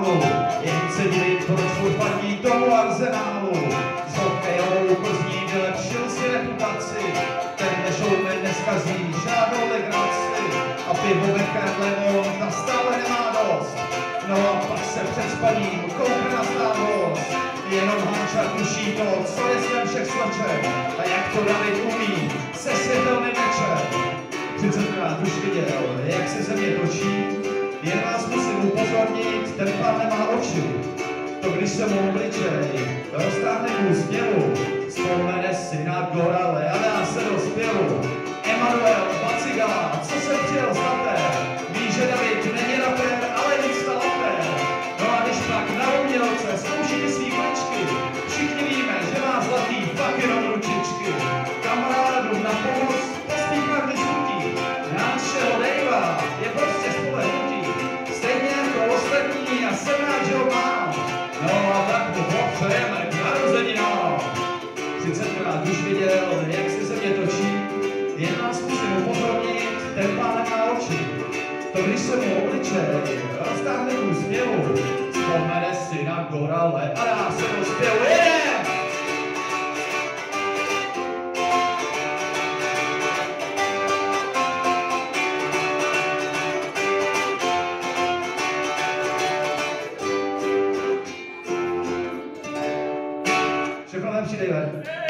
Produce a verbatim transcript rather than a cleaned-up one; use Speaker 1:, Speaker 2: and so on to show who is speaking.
Speaker 1: pomalu, jen se divit, proč furt fandí tomu Arsenálu. S hokejovou Plzní vylepšil si reputaci, tenhle showman neskazí žádnou legraci. A pivo ve Karlemon ta stále nemá dost, no a pak se před spaním koukne na stávost. Jenom Hanča tuší to, co je snem všech sloček, a jak to David umí se světelným mečem. třicetkrát už viděl, jak se země točí, jen vás musím upozornit, ten pán nemá oči. To když se mu obličej roztáhne k úsměvu, vzpomene si na Gorale a dá se do zpěvu. Emanuel Bacigala, co se přijel zlaté, ví, že David není rapér, ale víc talapér. No a když pak na umělce zkouší ty svý mlečky, všichni víme, že má zlatý fakt jenom ručičky. Kamarádům na pomoc pospíchá když nutí, našeho Dejva je prostě spolehnutí, stejně jako ostatní a jsem rád, že ho mám. No a tak mu popřejeme k narozeninám. třicetkrát už viděl, jak se země točí, jen vás musím upozornit, ten pán nemá oči. To když se mu obličej roztáhne k úsměvu, vzpomene si na Gorale a dá se do zpěvu. Yeah! Všechno lepší, Dejve.